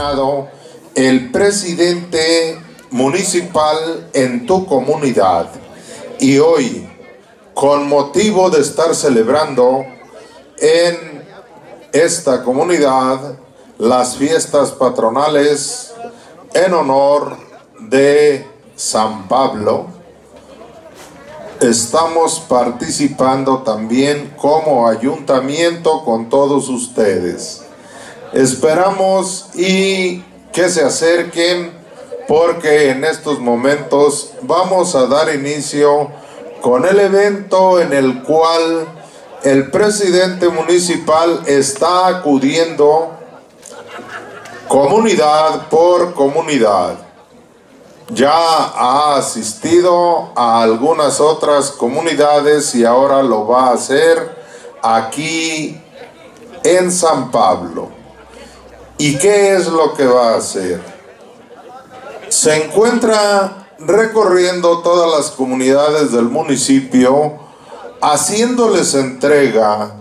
designado el presidente municipal en tu comunidad. Y hoy, con motivo de estar celebrando en esta comunidad las fiestas patronales en honor de San Pablo, estamos participando también como ayuntamiento con todos ustedes. Esperamos y que se acerquen, porque en estos momentos vamos a dar inicio con el evento en el cual el presidente municipal está acudiendo comunidad por comunidad. Ya ha asistido a algunas otras comunidades y ahora lo va a hacer aquí en San Pablo. ¿Y qué es lo que va a hacer? Se encuentra recorriendo todas las comunidades del municipio, haciéndoles entrega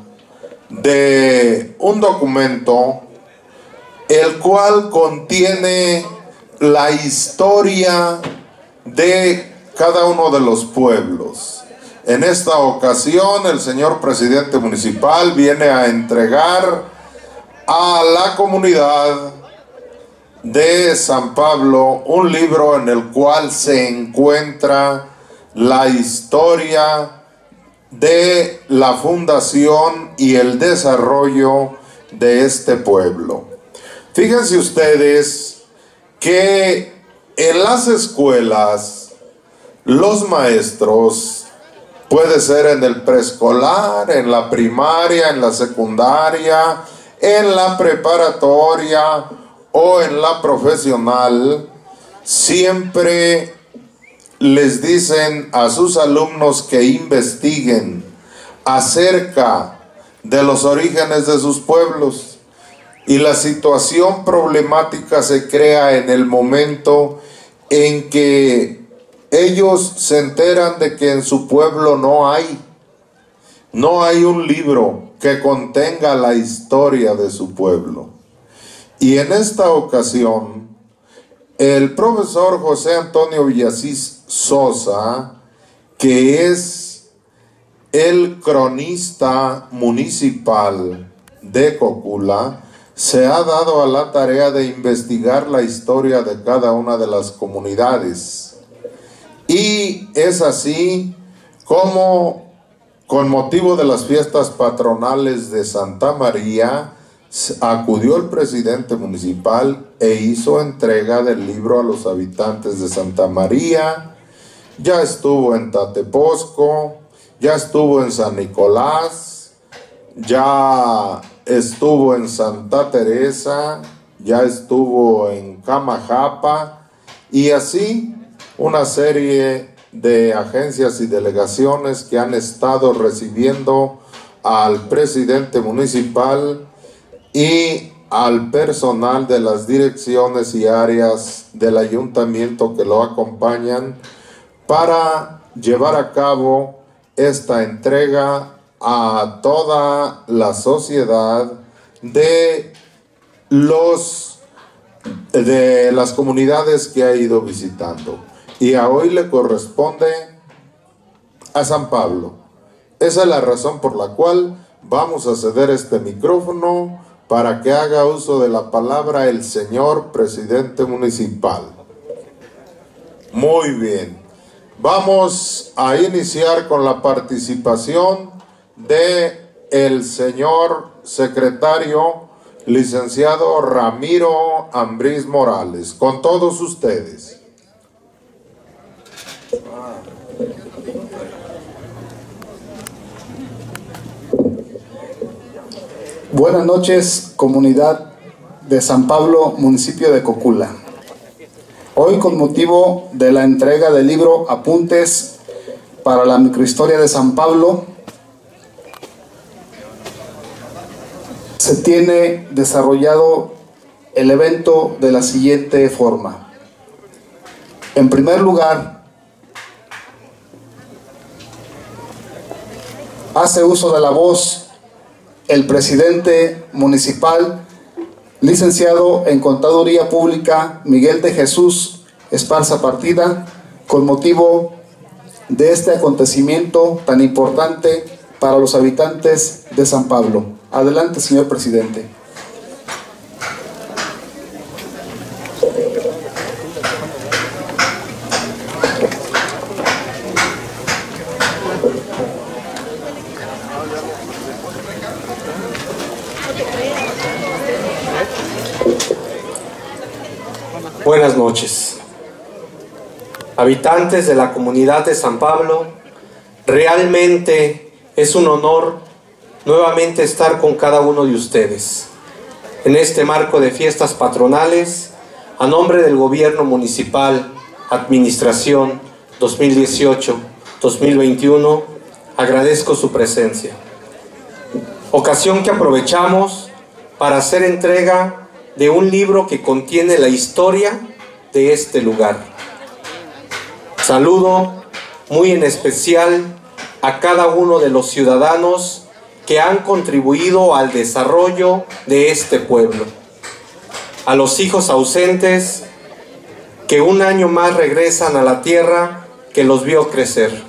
de un documento el cual contiene la historia de cada uno de los pueblos. En esta ocasión, el señor presidente municipal viene a entregar a la comunidad de San Pablo un libro en el cual se encuentra la historia de la fundación y el desarrollo de este pueblo. Fíjense ustedes que en las escuelas los maestros, puede ser en el preescolar, en la primaria, en la secundaria, en la preparatoria o en la profesional, siempre les dicen a sus alumnos que investiguen acerca de los orígenes de sus pueblos. Y la situación problemática se crea en el momento en que ellos se enteran de que en su pueblo no hay un libro que contenga la historia de su pueblo. Y en esta ocasión, el profesor José Antonio Villasís Sosa, que es el cronista municipal de Cocula, se ha dado a la tarea de investigar la historia de cada una de las comunidades. Y es así como, con motivo de las fiestas patronales de Santa María, acudió el presidente municipal e hizo entrega del libro a los habitantes de Santa María. Ya estuvo en Tateposco, ya estuvo en San Nicolás, ya estuvo en Santa Teresa, ya estuvo en Camajapa, y así una serie de agencias y delegaciones que han estado recibiendo al presidente municipal y al personal de las direcciones y áreas del ayuntamiento que lo acompañan para llevar a cabo esta entrega a toda la sociedad de las comunidades que ha ido visitando. Y a hoy le corresponde a San Pablo. Esa es la razón por la cual vamos a ceder este micrófono para que haga uso de la palabra el señor presidente municipal. Muy bien. Vamos a iniciar con la participación de el señor secretario licenciado Ramiro Ambriz Morales. Con todos ustedes. Buenas noches, comunidad de San Pablo, municipio de Cocula. Hoy, con motivo de la entrega del libro Apuntes para la microhistoria de San Pablo, se tiene desarrollado el evento de la siguiente forma. En primer lugar, hace uso de la voz el presidente municipal licenciado en Contaduría Pública Miguel de Jesús Esparza Partida, con motivo de este acontecimiento tan importante para los habitantes de San Pablo. Adelante, señor presidente. Buenas noches. Habitantes de la comunidad de San Pablo, realmente es un honor nuevamente estar con cada uno de ustedes en este marco de fiestas patronales. A nombre del Gobierno Municipal, Administración 2018-2021, agradezco su presencia. Ocasión que aprovechamos para hacer entrega de un libro que contiene la historia de este lugar. Saludo muy en especial a cada uno de los ciudadanos que han contribuido al desarrollo de este pueblo, a los hijos ausentes que un año más regresan a la tierra que los vio crecer.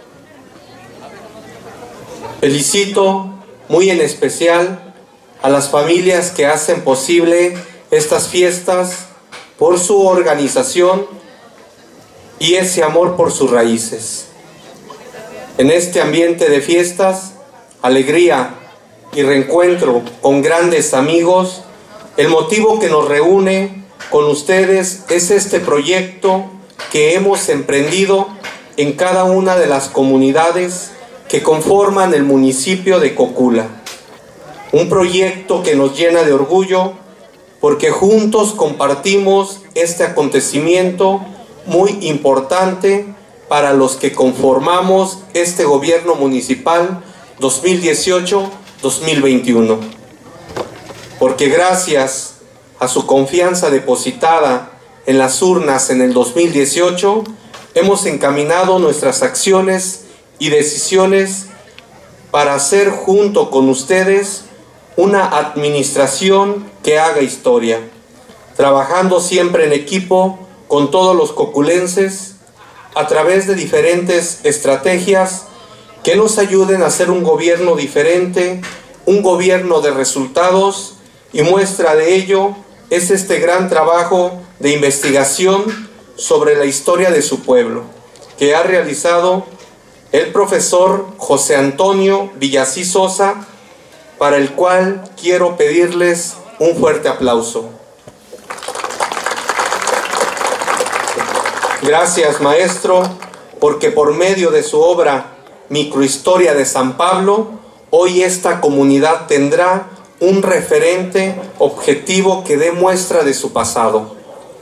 Felicito muy en especial a las familias que hacen posible estas fiestas por su organización y ese amor por sus raíces. En este ambiente de fiestas, alegría y reencuentro con grandes amigos, el motivo que nos reúne con ustedes es este proyecto que hemos emprendido en cada una de las comunidades que conforman el municipio de Cocula. Un proyecto que nos llena de orgullo porque juntos compartimos este acontecimiento muy importante para los que conformamos este gobierno municipal 2018-2021. Porque gracias a su confianza depositada en las urnas en el 2018, hemos encaminado nuestras acciones y decisiones para hacer junto con ustedes una administración que haga historia, trabajando siempre en equipo con todos los coculenses a través de diferentes estrategias que nos ayuden a hacer un gobierno diferente, un gobierno de resultados, y muestra de ello es este gran trabajo de investigación sobre la historia de su pueblo que ha realizado el profesor José Antonio Villasís Sosa, para el cual quiero pedirles un fuerte aplauso. Gracias, maestro, porque por medio de su obra Microhistoria de San Pablo, hoy esta comunidad tendrá un referente objetivo que dé muestra de su pasado.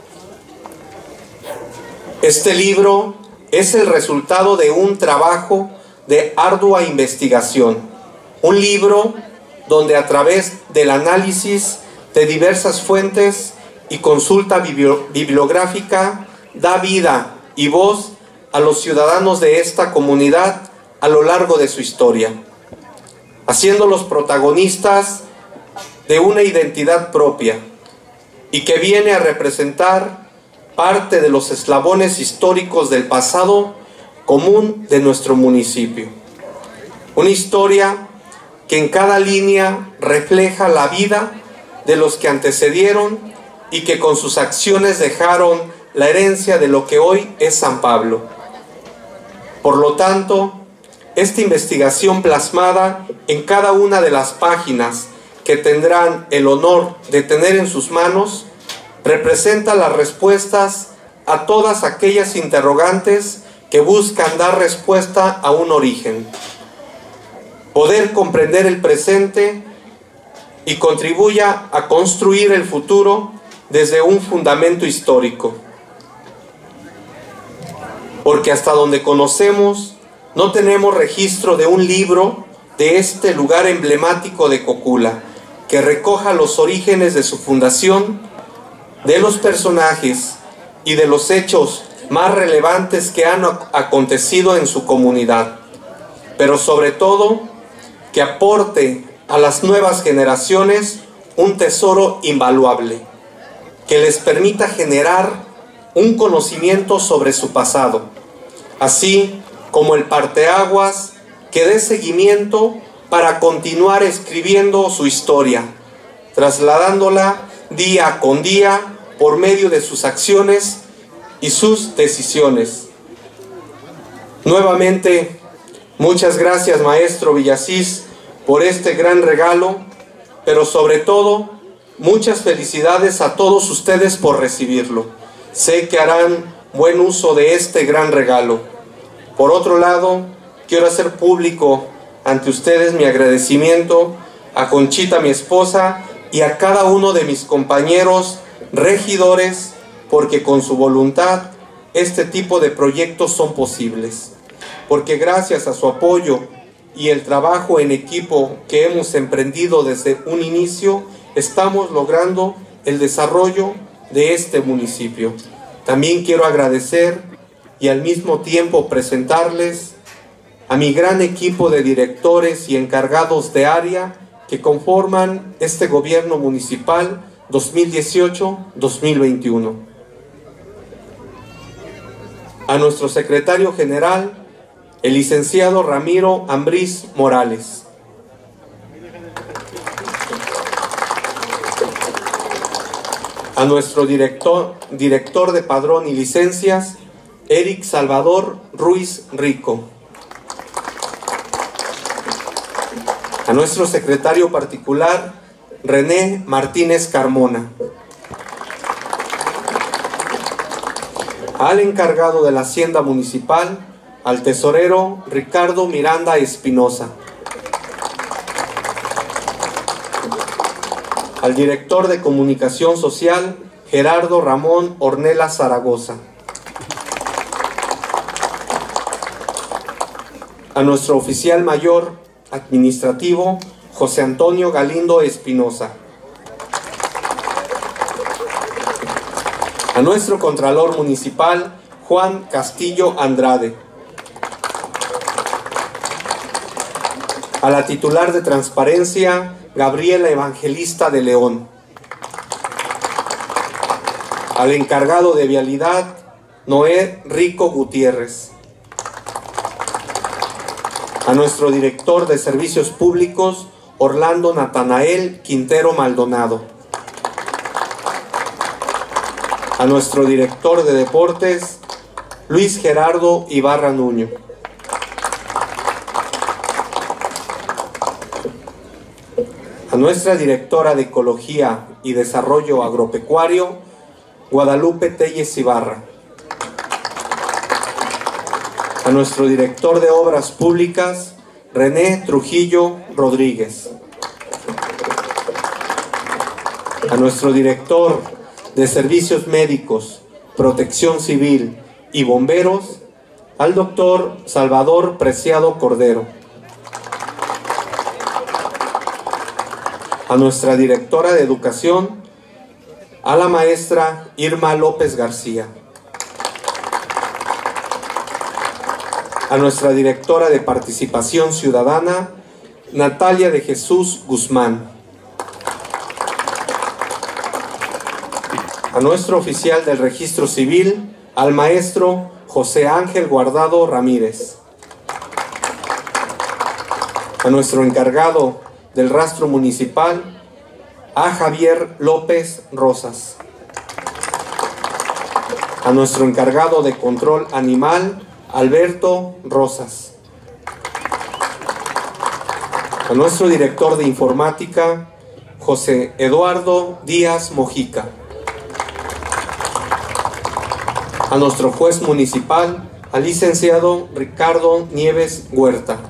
Este libro es el resultado de un trabajo de ardua investigación, un libro donde a través del análisis de diversas fuentes y consulta bibliográfica da vida y voz a los ciudadanos de esta comunidad a lo largo de su historia, haciéndolos protagonistas de una identidad propia y que viene a representar parte de los eslabones históricos del pasado común de nuestro municipio. Una historia que en cada línea refleja la vida de los que antecedieron y que con sus acciones dejaron la herencia de lo que hoy es San Pablo. Por lo tanto, esta investigación plasmada en cada una de las páginas que tendrán el honor de tener en sus manos representa las respuestas a todas aquellas interrogantes que buscan dar respuesta a un origen, poder comprender el presente y contribuya a construir el futuro desde un fundamento histórico. Porque hasta donde conocemos, no tenemos registro de un libro de este lugar emblemático de Cocula, que recoja los orígenes de su fundación, de los personajes y de los hechos más relevantes que han acontecido en su comunidad, pero sobre todo que aporte a las nuevas generaciones un tesoro invaluable que les permita generar un conocimiento sobre su pasado, así como el parteaguas que dé seguimiento para continuar escribiendo su historia, trasladándola día con día por medio de sus acciones y sus decisiones. Nuevamente, muchas gracias, maestro Villasís, por este gran regalo, pero sobre todo, muchas felicidades a todos ustedes por recibirlo. Sé que harán buen uso de este gran regalo. Por otro lado, quiero hacer público ante ustedes mi agradecimiento a Conchita, mi esposa, y a cada uno de mis compañeros regidores, porque con su voluntad este tipo de proyectos son posibles. Porque gracias a su apoyo y el trabajo en equipo que hemos emprendido desde un inicio, estamos logrando el desarrollo de este municipio. También quiero agradecer y al mismo tiempo presentarles a mi gran equipo de directores y encargados de área que conforman este gobierno municipal 2018-2021. A nuestro secretario general, el licenciado Ramiro Ambriz Morales. A nuestro director de padrón y licencias, Eric Salvador Ruiz Rico. A nuestro secretario particular, René Martínez Carmona. Al encargado de la Hacienda Municipal, al tesorero Ricardo Miranda Espinosa. Al director de Comunicación Social, Gerardo Ramón Ornella Zaragoza. A nuestro oficial mayor administrativo, José Antonio Galindo Espinosa. A nuestro contralor municipal, Juan Castillo Andrade. A la titular de Transparencia, Gabriela Evangelista de León. Al encargado de Vialidad, Noé Rico Gutiérrez. A nuestro director de Servicios Públicos, Orlando Natanael Quintero Maldonado. A nuestro director de Deportes, Luis Gerardo Ibarra Nuño. A nuestra directora de Ecología y Desarrollo Agropecuario, Guadalupe Telles Ibarra. A nuestro director de Obras Públicas, René Trujillo Rodríguez. A nuestro director de Servicios Médicos, Protección Civil y Bomberos, al doctor Salvador Preciado Cordero. A nuestra directora de Educación, a la maestra Irma López García. A nuestra directora de Participación Ciudadana, Natalia de Jesús Guzmán. A nuestro oficial del Registro Civil, al maestro José Ángel Guardado Ramírez. A nuestro encargado del Rastro Municipal, a Javier López Rosas. A nuestro encargado de Control Animal, Alberto Rosas. A nuestro director de Informática, José Eduardo Díaz Mojica. A nuestro juez municipal, al licenciado Ricardo Nieves Huerta.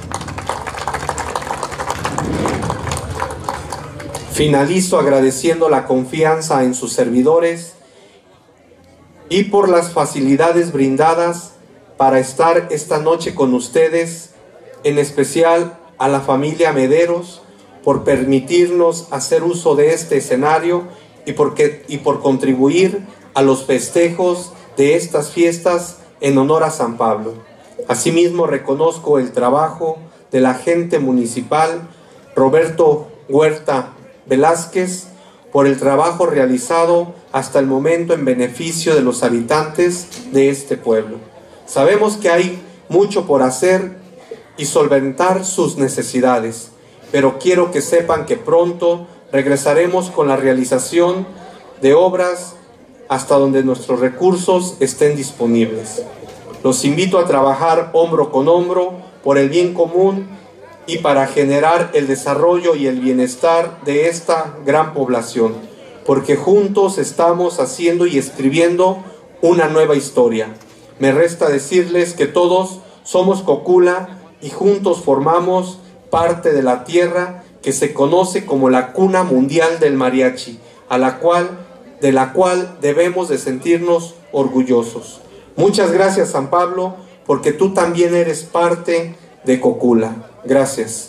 Finalizo agradeciendo la confianza en sus servidores y por las facilidades brindadas para estar esta noche con ustedes, en especial a la familia Mederos, por permitirnos hacer uso de este escenario y por contribuir a los festejos de estas fiestas en honor a San Pablo. Asimismo, reconozco el trabajo del agente municipal Roberto Huerta Velázquez por el trabajo realizado hasta el momento en beneficio de los habitantes de este pueblo. Sabemos que hay mucho por hacer y solventar sus necesidades, pero quiero que sepan que pronto regresaremos con la realización de obras hasta donde nuestros recursos estén disponibles. Los invito a trabajar hombro con hombro por el bien común y para generar el desarrollo y el bienestar de esta gran población, porque juntos estamos haciendo y escribiendo una nueva historia. Me resta decirles que todos somos Cocula y juntos formamos parte de la tierra que se conoce como la cuna mundial del mariachi, de la cual debemos de sentirnos orgullosos. Muchas gracias, San Pablo, porque tú también eres parte de Cocula. Gracias.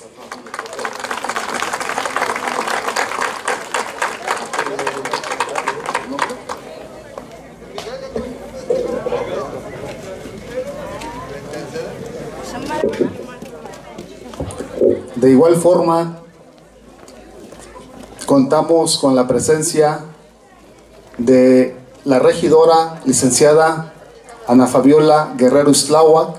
De igual forma, contamos con la presencia de la regidora licenciada Ana Fabiola Guerrero Istláhuac,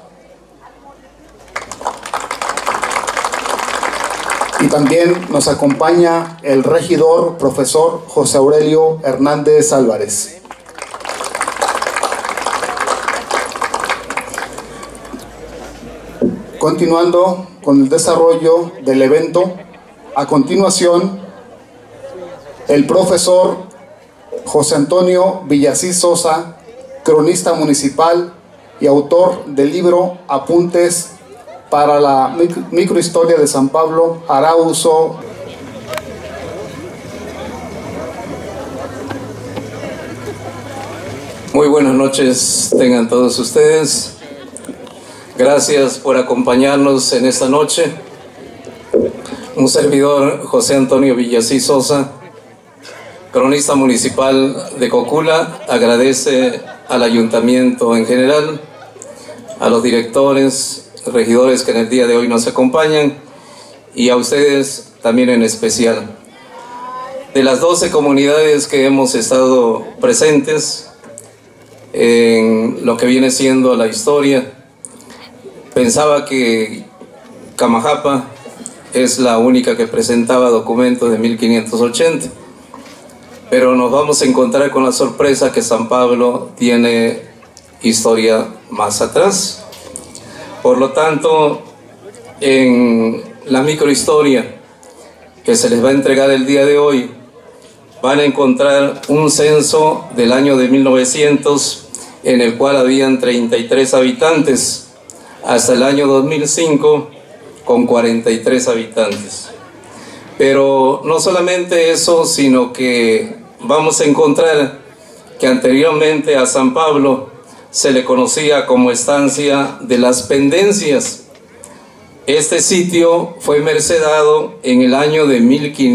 y también nos acompaña el regidor profesor José Aurelio Hernández Álvarez. Continuando con el desarrollo del evento, a continuación, el profesor José Antonio Villasís Sosa, cronista municipal y autor del libro Apuntes para la microhistoria de San Pablo, hará uso. Muy buenas noches tengan todos ustedes. Gracias por acompañarnos en esta noche. Un servidor, José Antonio Villasís Sosa, cronista municipal de Cocula, agradece al ayuntamiento en general, a los directores, regidores que en el día de hoy nos acompañan y a ustedes también en especial. De las 12 comunidades que hemos estado presentes en lo que viene siendo la historia, pensaba que Camajapa es la única que presentaba documentos de 1580, pero nos vamos a encontrar con la sorpresa que San Pablo tiene historia más atrás. Por lo tanto, en la microhistoria que se les va a entregar el día de hoy, van a encontrar un censo del año de 1900 en el cual habían 33 habitantes, hasta el año 2005 con 43 habitantes. Pero no solamente eso, sino que vamos a encontrar que anteriormente a San Pablo se le conocía como Estancia de las Pendencias. Este sitio fue mercedado en el año de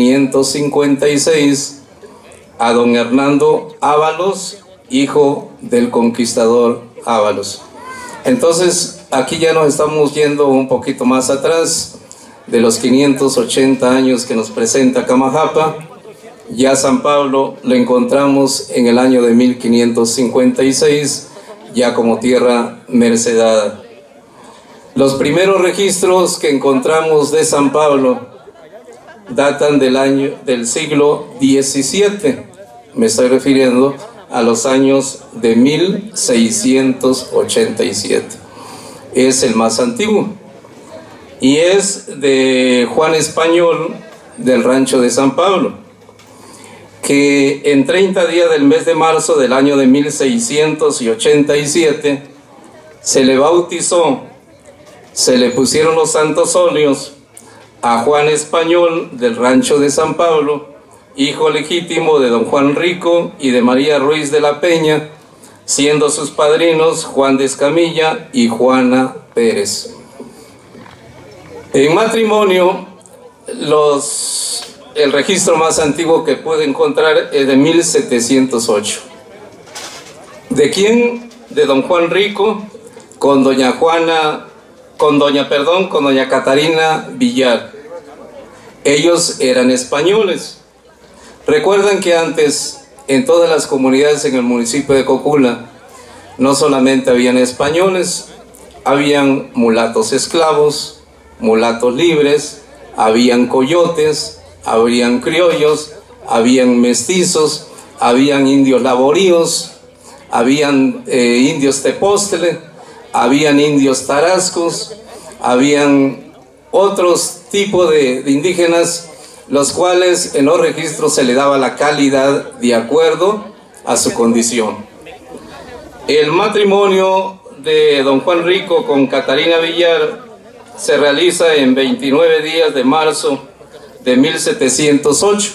1556 a don Hernando Ábalos, hijo del conquistador Ábalos. Entonces, aquí ya nos estamos yendo un poquito más atrás de los 580 años que nos presenta Camajapa. Ya San Pablo lo encontramos en el año de 1556, ya como tierra mercedada. Los primeros registros que encontramos de San Pablo datan del siglo XVII. Me estoy refiriendo a los años de 1687. Es el más antiguo y es de Juan Español del rancho de San Pablo, que en 30 días del mes de marzo del año de 1687 se le bautizó, se le pusieron los santos óleos a Juan Español del rancho de San Pablo, hijo legítimo de don Juan Rico y de María Ruiz de la Peña, siendo sus padrinos Juan de Escamilla y Juana Pérez. En matrimonio, el registro más antiguo que pude encontrar es de 1708. ¿De quién? De don Juan Rico con doña Catarina Villar. Ellos eran españoles Recuerdan que antes en todas las comunidades en el municipio de Cocula no solamente habían españoles, habían mulatos esclavos, mulatos libres, habían coyotes, habían criollos, habían mestizos, habían indios laboríos, habían indios tepóstele, habían indios tarascos, habían otros tipos de indígenas, los cuales en los registros se le daba la calidad de acuerdo a su condición. El matrimonio de don Juan Rico con Catarina Villar se realiza en 29 días de marzo de 1708.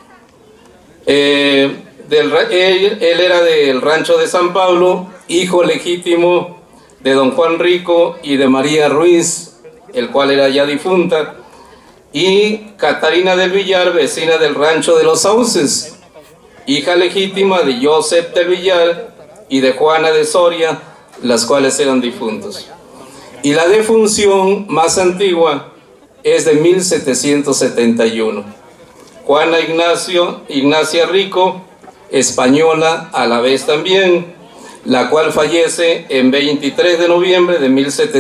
Él era del rancho de San Pablo, hijo legítimo de don Juan Rico y de María Ruiz, el cual era ya difunta, y Catarina del Villar, vecina del rancho de los Sauces, hija legítima de Joseph del Villar y de Juana de Soria, las cuales eran difuntos. Y la defunción más antigua es de 1771. Juana Ignacia Rico, española a la vez también, la cual fallece en 23 de noviembre de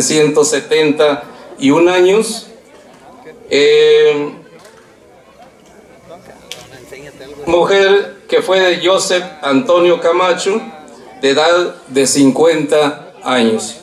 1771 años. Mujer que fue de Joseph Antonio Camacho, de edad de 50 años.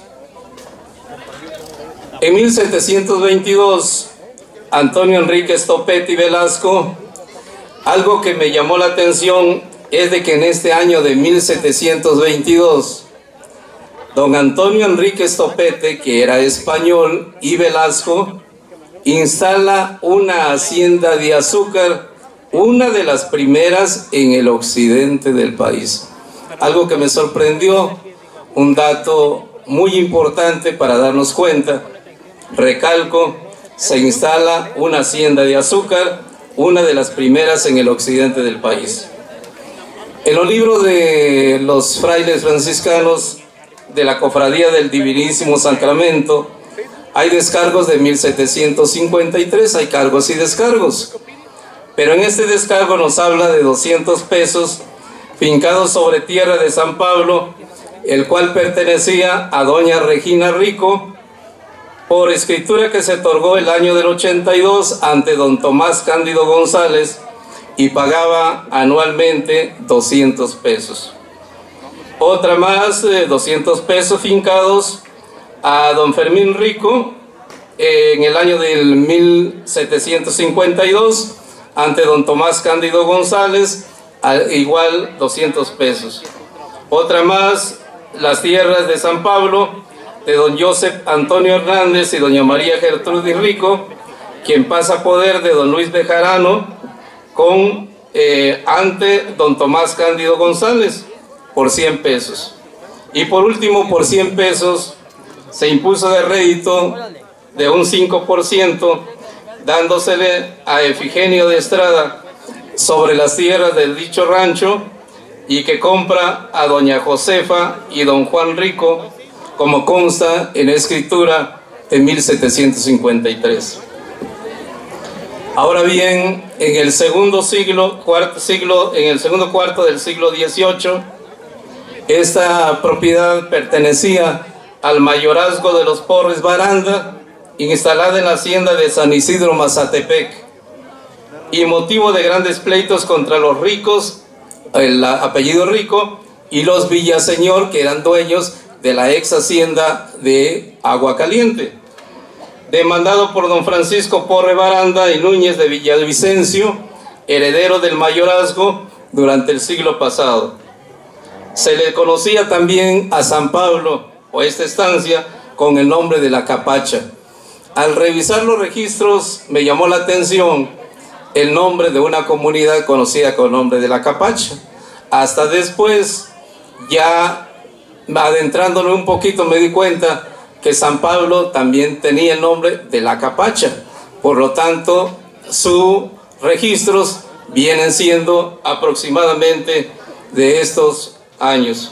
En 1722, Antonio Enrique Stopetti Velasco, algo que me llamó la atención es de que en este año de 1722, don Antonio Enrique Stopetti, que era español, y Velasco, instala una hacienda de azúcar, una de las primeras en el occidente del país. Algo que me sorprendió, un dato muy importante para darnos cuenta. Recalco, se instala una hacienda de azúcar, una de las primeras en el occidente del país. En los libros de los frailes franciscanos de la Cofradía del Divinísimo Sacramento hay descargos de 1753, hay cargos y descargos. Pero en este descargo nos habla de 200 pesos fincados sobre tierra de San Pablo, el cual pertenecía a doña Regina Rico, por escritura que se otorgó el año del 82 ante don Tomás Cándido González, y pagaba anualmente 200 pesos. Otra más, 200 pesos fincados a don Fermín Rico en el año del 1752 ante don Tomás Cándido González, igual 200 pesos. Otra más, las tierras de San Pablo de don Joseph Antonio Hernández y doña María Gertrudis Rico, quien pasa a poder de don Luis Bejarano ante don Tomás Cándido González por 100 pesos. Y por último, por 100 pesos se impuso de rédito de un 5%, dándosele a Efigenio de Estrada sobre las tierras del dicho rancho, y que compra a doña Josefa y don Juan Rico, como consta en escritura de 1753. Ahora bien, en el segundo cuarto del siglo XVIII, esta propiedad pertenecía al mayorazgo de los Porres Baranda, instalada en la hacienda de San Isidro Mazatepec, y motivo de grandes pleitos contra los ricos, el apellido Rico, y los Villaseñor, que eran dueños de la ex hacienda de Agua Caliente, demandado por don Francisco Porre Baranda y Núñez de Villavicencio, heredero del mayorazgo durante el siglo pasado. Se le conocía también a San Pablo, o esta estancia, con el nombre de La Capacha. Al revisar los registros me llamó la atención el nombre de una comunidad conocida con el nombre de La Capacha. Hasta después, ya adentrándome un poquito, me di cuenta que San Pablo también tenía el nombre de La Capacha. Por lo tanto, sus registros vienen siendo aproximadamente de estos años.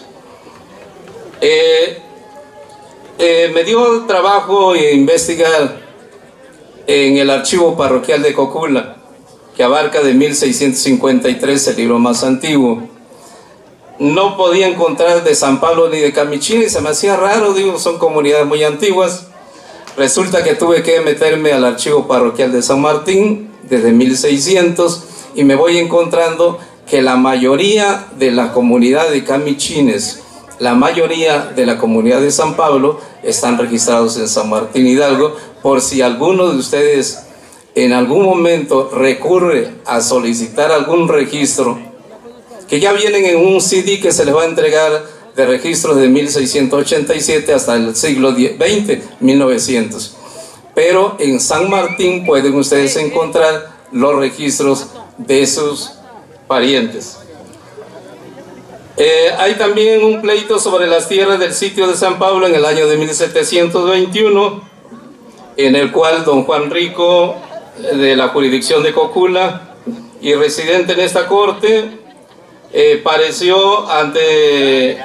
Me dio trabajo investigar en el archivo parroquial de Cocula que abarca de 1653, el libro más antiguo. No podía encontrar de San Pablo ni de Camichines, se me hacía raro, digo, son comunidades muy antiguas. Resulta que tuve que meterme al archivo parroquial de San Martín desde 1600 y me voy encontrando que la mayoría de la comunidad de Camichines, la mayoría de la comunidad de San Pablo están registrados en San Martín Hidalgo, por si alguno de ustedes en algún momento recurre a solicitar algún registro, que ya vienen en un CD que se les va a entregar de registros de 1687 hasta el siglo XX, 1900. Pero en San Martín pueden ustedes encontrar los registros de sus parientes. Hay también un pleito sobre las tierras del sitio de San Pablo en el año de 1721, en el cual don Juan Rico, de la jurisdicción de Cocula y residente en esta corte, pareció ante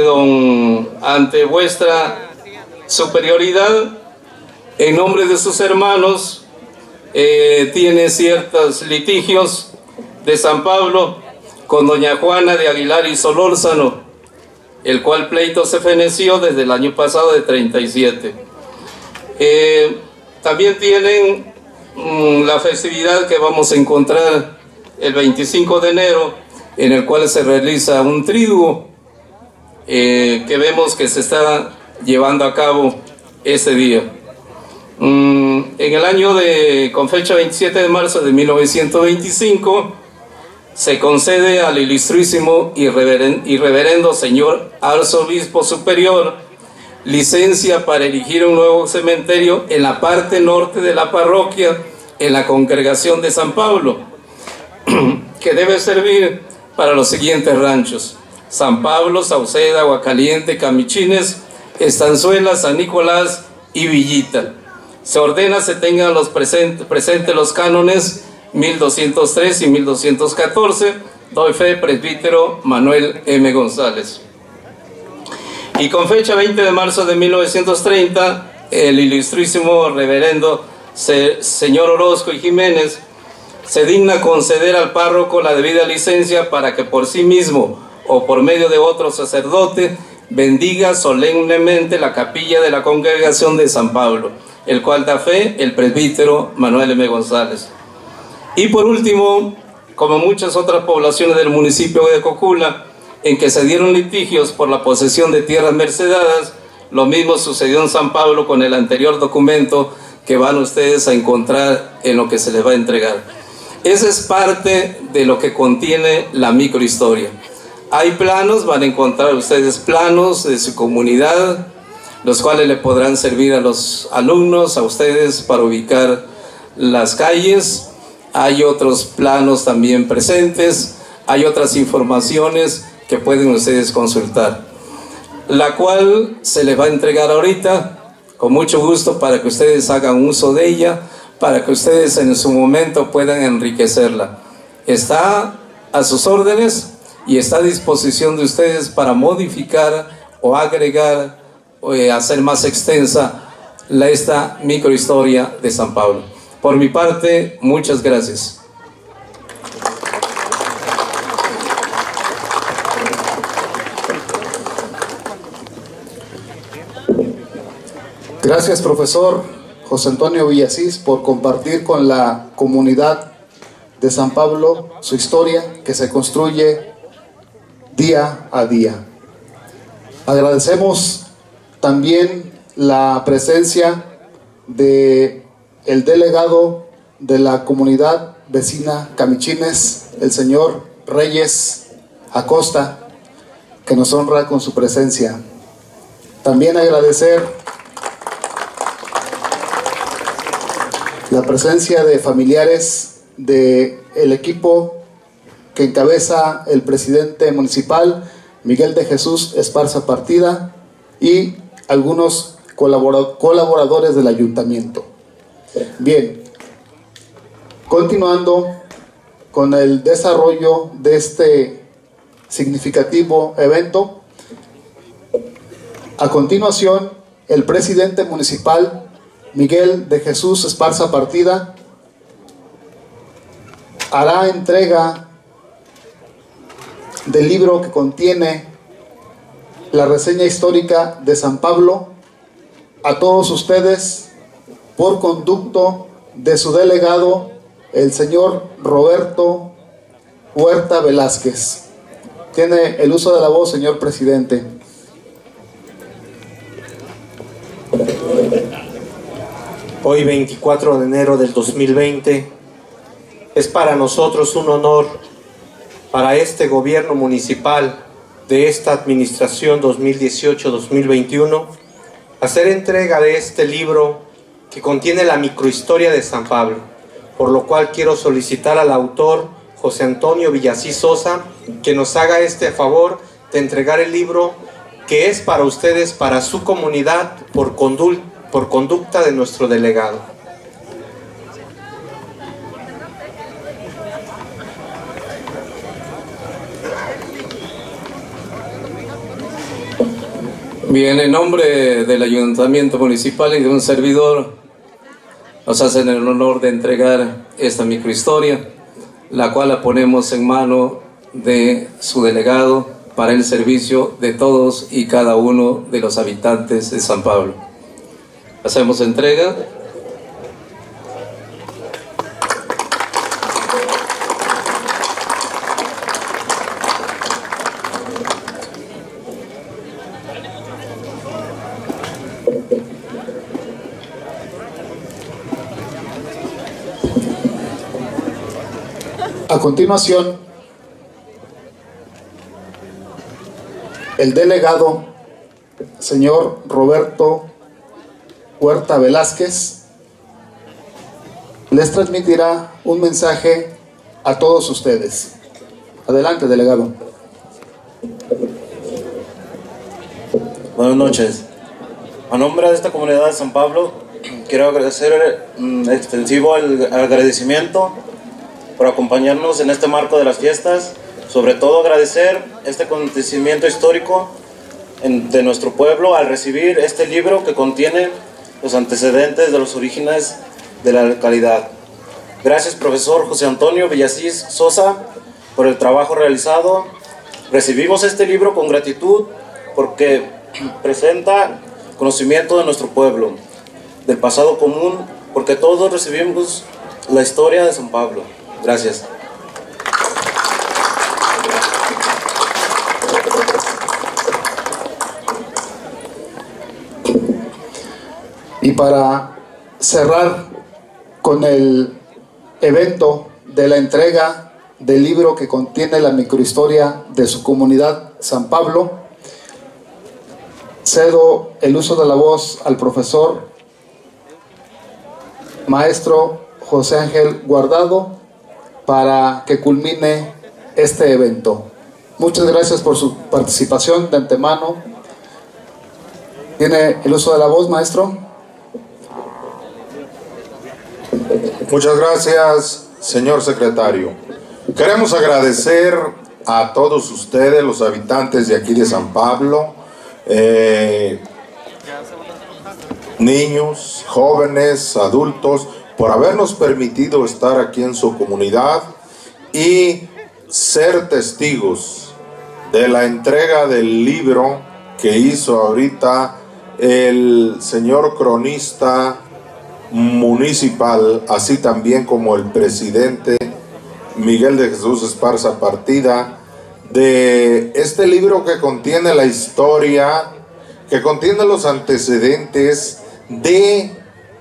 vuestra superioridad en nombre de sus hermanos. Tiene ciertos litigios de San Pablo con doña Juana de Aguilar y Solórzano, el cual pleito se feneció desde el año pasado de 37. También tienen la festividad que vamos a encontrar el 25 de enero, en el cual se realiza un triduo que vemos que se está llevando a cabo ese día. En el año con fecha 27 de marzo de 1925, se concede al ilustrísimo y reverendo señor arzobispo superior licencia para erigir un nuevo cementerio en la parte norte de la parroquia, en la congregación de San Pablo, que debe servir para los siguientes ranchos: San Pablo, Sauceda, Aguacaliente, Camichines, Estanzuela, San Nicolás y Villita. Se ordena se tengan presentes los cánones 1203 y 1214. Doy fe, presbítero Manuel M. González. Y con fecha 20 de marzo de 1930, el ilustrísimo reverendo señor Orozco y Jiménez se digna conceder al párroco la debida licencia para que por sí mismo o por medio de otro sacerdote bendiga solemnemente la capilla de la congregación de San Pablo, el cual da fe el presbítero Manuel M. González. Y por último, como muchas otras poblaciones del municipio de Cocula, en que se dieron litigios por la posesión de tierras mercedadas, lo mismo sucedió en San Pablo con el anterior documento que van ustedes a encontrar en lo que se les va a entregar. Esa es parte de lo que contiene la microhistoria. Hay planos, van a encontrar ustedes planos de su comunidad, los cuales le podrán servir a los alumnos, a ustedes, para ubicar las calles. Hay otros planos también presentes, hay otras informaciones que pueden ustedes consultar, la cual se les va a entregar ahorita con mucho gusto para que ustedes hagan uso de ella, para que ustedes en su momento puedan enriquecerla. Está a sus órdenes y está a disposición de ustedes para modificar o agregar o hacer más extensa esta microhistoria de San Pablo. Por mi parte, muchas gracias. Gracias, profesor José Antonio Villasís, por compartir con la comunidad de San Pablo su historia que se construye día a día. Agradecemos también la presencia de el delegado de la comunidad vecina Camichines, el señor Reyes Acosta, que nos honra con su presencia. También agradecer la presencia de familiares del equipo que encabeza el presidente municipal, Miguel de Jesús Esparza Partida, y algunos colaboradores del ayuntamiento. Bien, continuando con el desarrollo de este significativo evento, a continuación, el presidente municipal, Miguel de Jesús Esparza Partida, hará entrega del libro que contiene la reseña histórica de San Pablo a todos ustedes por conducto de su delegado, el señor Roberto Huerta Velázquez. Tiene el uso de la voz, señor presidente. Hoy, 24 de enero del 2020, es para nosotros un honor, para este gobierno municipal de esta administración 2018-2021, hacer entrega de este libro que contiene la microhistoria de San Pablo, por lo cual quiero solicitar al autor, José Antonio Villasís Sosa, que nos haga este favor de entregar el libro que es para ustedes, para su comunidad, por conducta de nuestro delegado. Bien, en nombre del Ayuntamiento Municipal y de un servidor, nos hacen el honor de entregar esta microhistoria, la cual la ponemos en mano de su delegado para el servicio de todos y cada uno de los habitantes de San Pablo. Hacemos entrega. A continuación, el delegado, señor Roberto Huerta Velázquez, les transmitirá un mensaje a todos ustedes. Adelante, delegado. Buenas noches. A nombre de esta comunidad de San Pablo, quiero agradecer extensivo el agradecimiento por acompañarnos en este marco de las fiestas. Sobre todo agradecer este acontecimiento histórico de nuestro pueblo al recibir este libro que contiene los antecedentes de los orígenes de la localidad. Gracias, profesor José Antonio Villasís Sosa, por el trabajo realizado. Recibimos este libro con gratitud porque presenta conocimiento de nuestro pueblo, del pasado común, porque todos recibimos la historia de San Pablo. Gracias. Y para cerrar con el evento de la entrega del libro que contiene la microhistoria de su comunidad San Pablo, cedo el uso de la voz al profesor maestro José Ángel Guardado para que culmine este evento. Muchas gracias por su participación de antemano. ¿Tiene el uso de la voz, maestro? Muchas gracias, señor secretario. Queremos agradecer a todos ustedes, los habitantes de aquí de San Pablo, niños, jóvenes, adultos, por habernos permitido estar aquí en su comunidad y ser testigos de la entrega del libro que hizo ahorita el señor cronista municipal, así también como el presidente Miguel de Jesús Esparza Partida, de este libro que contiene la historia, que contiene los antecedentes de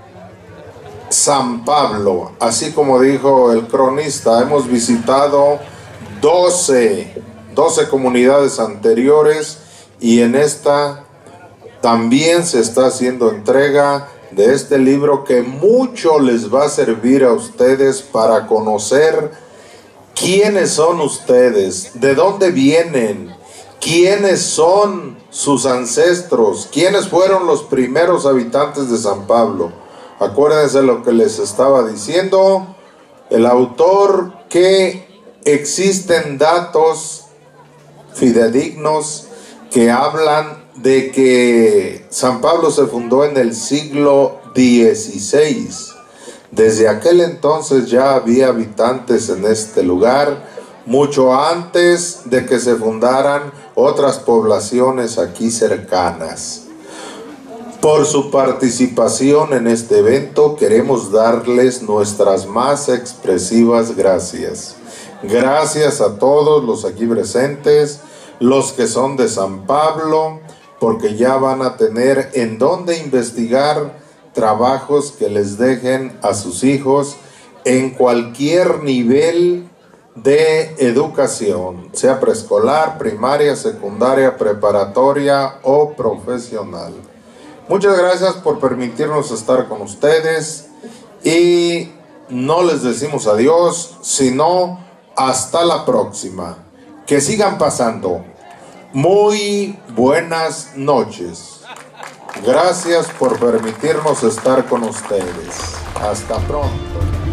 San Pablo. Así como dijo el cronista, hemos visitado 12 comunidades anteriores y en esta también se está haciendo entrega de este libro que mucho les va a servir a ustedes para conocer quiénes son ustedes, de dónde vienen, quiénes son sus ancestros, quiénes fueron los primeros habitantes de San Pablo. Acuérdense lo que les estaba diciendo el autor, que existen datos fidedignos que hablan de que San Pablo se fundó en el siglo XVI. Desde aquel entonces ya había habitantes en este lugar, mucho antes de que se fundaran otras poblaciones aquí cercanas. Por su participación en este evento queremos darles nuestras más expresivas gracias. Gracias a todos los aquí presentes, los que son de San Pablo, porque ya van a tener en dónde investigar trabajos que les dejen a sus hijos en cualquier nivel de educación, sea preescolar, primaria, secundaria, preparatoria o profesional. Muchas gracias por permitirnos estar con ustedes y no les decimos adiós, sino hasta la próxima. Que sigan pasando muy buenas noches. Gracias por permitirnos estar con ustedes. Hasta pronto.